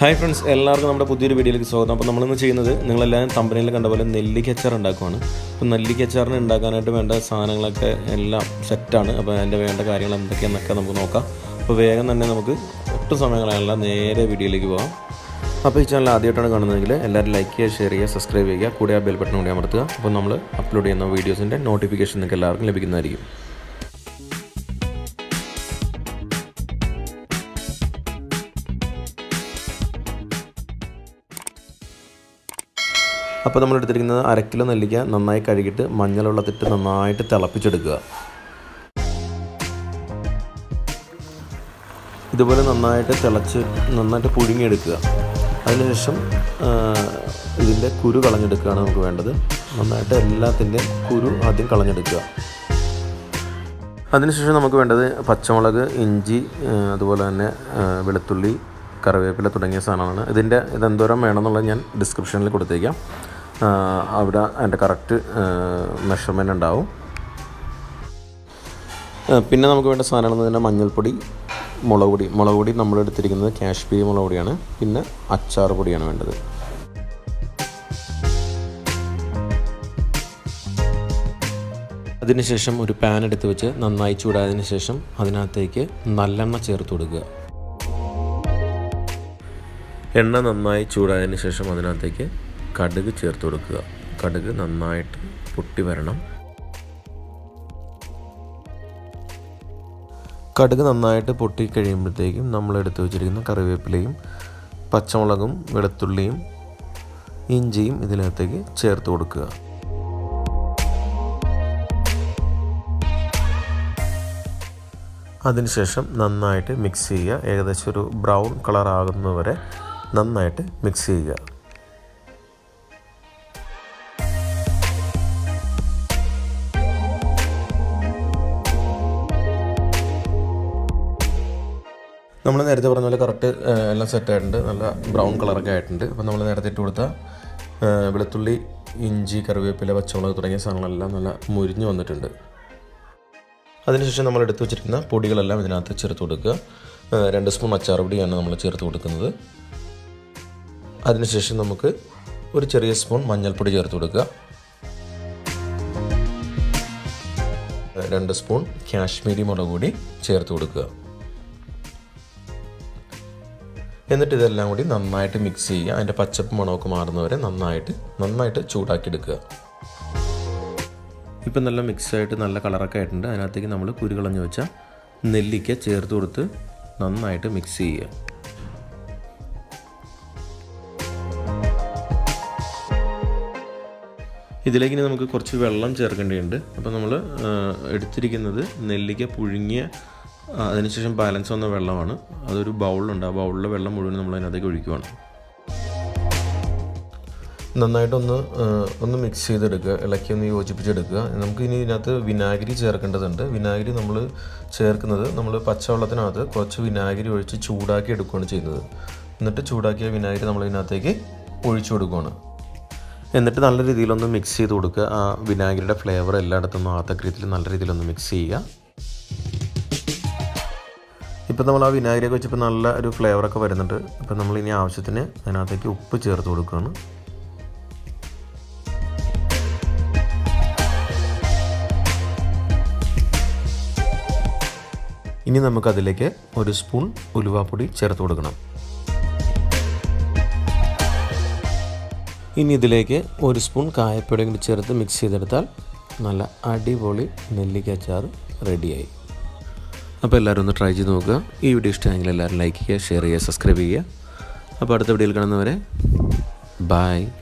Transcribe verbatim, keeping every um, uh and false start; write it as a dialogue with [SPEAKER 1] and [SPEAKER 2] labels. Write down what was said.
[SPEAKER 1] Hi friends, എല്ലാവർക്കും നമ്മുടെ പുതിയൊരു വീഡിയോയിലേക്ക് സ്വാഗതം. അപ്പോൾ നമ്മളിന്ന് ചെയ്യുന്നത് നിങ്ങളെല്ലാവരും തമ്പനിയിൽ കണ്ട പോലെ നെല്ലിക്കച്ചാർ ഉണ്ടാക്കുവാണ്. അപ്പോൾ നെല്ലിക്കച്ചാറിന് ഉണ്ടാക്കാനായിട്ട് വേണ്ട സാധനങ്ങളൊക്കെ എല്ലാം സെറ്റാണ്. അപ്പോൾ അതിൻ്റെ വേണ്ട കാര്യങ്ങൾ എന്തൊക്കെയാണെന്നൊക്കെ നമുക്ക് നോക്കാം. അപ്പോൾ വേഗം തന്നെ നമുക്ക് ഒട്ടും സമയങ്ങളല്ല നേരെ വീഡിയോയിലേക്ക് പോകാം. അപ്പോൾ ഈ ചാനൽ ആദ്യമായിട്ടാണ് കാണുന്നതെങ്കിൽ എല്ലാവരും ലൈക്ക് ചെയ്യുക, ഷെയർ ചെയ്യുക, സബ്സ്ക്രൈബ് ചെയ്യുക, കൂടെ ആ ബെൽ ബട്ടൺ കൂടി അമർത്തുക. അപ്പോൾ നമ്മൾ അപ്ലോഡ് ചെയ്യുന്ന വീഡിയോസിൻ്റെ നോട്ടിഫിക്കേഷൻ നിങ്ങൾക്ക് എല്ലാവർക്കും ലഭിക്കുന്നതായിരിക്കും. അപ്പോൾ നമ്മൾ എടുത്തിരിക്കുന്നത് അര കിലോ നെല്ലിക്ക നന്നായി കഴുകിയിട്ട് മഞ്ഞൾ വെള്ളത്തിട്ട് നന്നായിട്ട് തിളപ്പിച്ചെടുക്കുക. ഇതുപോലെ നന്നായിട്ട് തിളച്ച് നന്നായിട്ട് പുഴുങ്ങിയെടുക്കുക. അതിനുശേഷം ഇതിൻ്റെ കുരു കളഞ്ഞെടുക്കുകയാണ് നമുക്ക് വേണ്ടത്. നന്നായിട്ട് എല്ലാത്തിൻ്റെയും കുരു ആദ്യം കളഞ്ഞെടുക്കുക. അതിനുശേഷം നമുക്ക് വേണ്ടത് പച്ചമുളക്, ഇഞ്ചി, അതുപോലെ തന്നെ വെളുത്തുള്ളി, കറിവേപ്പില തുടങ്ങിയ സാധനമാണ്. ഇതിൻ്റെ ഇതെന്തോരം വേണമെന്നുള്ളത് ഞാൻ ഡിസ്ക്രിപ്ഷനിൽ കൊടുത്തേക്കാം. അവിടെ അതിൻ്റെ കറക്റ്റ് മെഷർമെൻ്റ് ഉണ്ടാവും. പിന്നെ നമുക്ക് വേണ്ട സാധനങ്ങൾ എന്ന് പറഞ്ഞാൽ മഞ്ഞൾപ്പൊടി, മുളക് പൊടി. മുളക് പൊടി നമ്മൾ എടുത്തിരിക്കുന്നത് കാശ്മീരി മുളക് പൊടിയാണ്. പിന്നെ അച്ചാർ പൊടിയാണ് വേണ്ടത്. അതിനുശേഷം ഒരു പാൻ എടുത്ത് വെച്ച് നന്നായി ചൂടായതിനു ശേഷം അതിനകത്തേക്ക് നല്ലെണ്ണ ചേർത്ത് കൊടുക്കുക. എണ്ണ നന്നായി ചൂടായതിനു ശേഷം അതിനകത്തേക്ക് കടുക് ചേർത്ത് കൊടുക്കുക. കടുക് നന്നായിട്ട് പൊട്ടി വരണം. കടുക് നന്നായിട്ട് പൊട്ടി കഴിയുമ്പോഴത്തേക്കും നമ്മൾ എടുത്ത് വെച്ചിരിക്കുന്ന കറിവേപ്പിലയും പച്ചമുളകും വെളുത്തുള്ളിയും ഇഞ്ചിയും ഇതിനകത്തേക്ക് ചേർത്ത് കൊടുക്കുക. അതിനുശേഷം നന്നായിട്ട് മിക്സ് ചെയ്യുക. ഏകദേശം ഒരു ബ്രൗൺ കളർ ആകുന്നവരെ നന്നായിട്ട് മിക്സ് ചെയ്യുക. നമ്മൾ നേരത്തെ പറഞ്ഞ പോലെ കറക്റ്റ് എല്ലാം സെറ്റായിട്ടുണ്ട്. നല്ല ബ്രൗൺ കളറൊക്കെ ആയിട്ടുണ്ട്. അപ്പോൾ നമ്മൾ നേരത്തെ ഇട്ട് കൊടുത്ത വെളുത്തുള്ളി, ഇഞ്ചി, കറിവേപ്പില, പച്ചമുളക് തുടങ്ങിയ സാധനങ്ങളെല്ലാം നല്ല മുരിഞ്ഞ് വന്നിട്ടുണ്ട്. അതിനുശേഷം നമ്മൾ എടുത്ത് വെച്ചിരിക്കുന്ന പൊടികളെല്ലാം ഇതിനകത്ത് ചേർത്ത് കൊടുക്കുക. രണ്ട് സ്പൂൺ അച്ചാർ പൊടിയാണ് നമ്മൾ ചേർത്ത് കൊടുക്കുന്നത്. അതിനുശേഷം നമുക്ക് ഒരു ചെറിയ സ്പൂൺ മഞ്ഞൾപ്പൊടി ചേർത്ത് കൊടുക്കുക. രണ്ട് സ്പൂൺ കാശ്മീരി മുളക് പൊടി ചേർത്ത് കൊടുക്കുക. എന്നിട്ട് ഇതെല്ലാം കൂടി നന്നായിട്ട് മിക്സ് ചെയ്യുക. അതിൻ്റെ പച്ചപ്പ് മണമൊക്കെ മാറുന്നവരെ നന്നായിട്ട് നന്നായിട്ട് ചൂടാക്കിയെടുക്കുക. ഇപ്പം നല്ല മിക്സായിട്ട് നല്ല കളറൊക്കെ ആയിട്ടുണ്ട്. അതിനകത്തേക്ക് നമ്മൾ കുരു കളഞ്ഞ് വെച്ച നെല്ലിക്ക ചേർത്ത് കൊടുത്ത് നന്നായിട്ട് മിക്സ് ചെയ്യുക. ഇതിലേക്ക് ഇനി നമുക്ക് കുറച്ച് വെള്ളം ചേർക്കേണ്ടതുണ്ട്. അപ്പോൾ നമ്മൾ എടുത്തിരിക്കുന്നത് നെല്ലിക്ക പുഴുങ്ങിയ അതിനുശേഷം ബാലൻസ് വന്ന വെള്ളമാണ്. അതൊരു ബൗളുണ്ട്. ആ ബൗളിലെ വെള്ളം മുഴുവൻ നമ്മൾ അതിനകത്തേക്ക് ഒഴിക്കുകയാണ്. നന്നായിട്ടൊന്ന് ഒന്ന് മിക്സ് ചെയ്തെടുക്കുക, ഇളക്കി ഒന്ന് യോജിപ്പിച്ചെടുക്കുക. നമുക്ക് ഇനി ഇതിനകത്ത് വിനാഗിരി ചേർക്കേണ്ടതുണ്ട്. വിനാഗിരി നമ്മൾ ചേർക്കുന്നത് നമ്മൾ പച്ചവെള്ളത്തിനകത്ത് കുറച്ച് വിനാഗിരി ഒഴിച്ച് ചൂടാക്കി എടുക്കുകയാണ് ചെയ്യുന്നത്. എന്നിട്ട് ചൂടാക്കിയ വിനാഗിരി നമ്മൾ ഇതിനകത്തേക്ക് ഒഴിച്ചു കൊടുക്കുകയാണ്. എന്നിട്ട് നല്ല രീതിയിലൊന്ന് മിക്സ് ചെയ്ത് കൊടുക്കുക. ആ വിനാഗിരിയുടെ ഫ്ലേവർ എല്ലായിടത്തും ആകത്തക്ക രീതിയിൽ നല്ല രീതിയിലൊന്ന് മിക്സ് ചെയ്യുക. ഇപ്പം നമ്മൾ ആ വിനാഗിരിയൊക്കെ വെച്ചപ്പോൾ നല്ല ഒരു ഫ്ലേവറൊക്കെ വരുന്നുണ്ട്. ഇപ്പം നമ്മൾ ഇനി ആവശ്യത്തിന് അതിനകത്തേക്ക് ഉപ്പ് ചേർത്ത് കൊടുക്കുകയാണ്. ഇനി നമുക്കതിലേക്ക് ഒരു സ്പൂൺ ഉലുവാപ്പൊടി ചേർത്ത് കൊടുക്കണം. ഇനി ഇതിലേക്ക് ഒരു സ്പൂൺ കായപ്പൊടി കൂടി ചേർത്ത് മിക്സ് ചെയ്തെടുത്താൽ നല്ല അടിപൊളി നെല്ലിക്കച്ചാർ റെഡിയായി. അപ്പോൾ എല്ലാവരും ഒന്ന് ട്രൈ ചെയ്ത് നോക്കുക. ഈ വീഡിയോ ഇഷ്ടമായെങ്കിൽ എല്ലാവരും ലൈക്ക് ചെയ്യുക, ഷെയർ ചെയ്യുക, സബ്സ്ക്രൈബ് ചെയ്യുക. അപ്പോൾ അടുത്ത വീഡിയോയിൽ കാണുന്നവരെ ബൈ.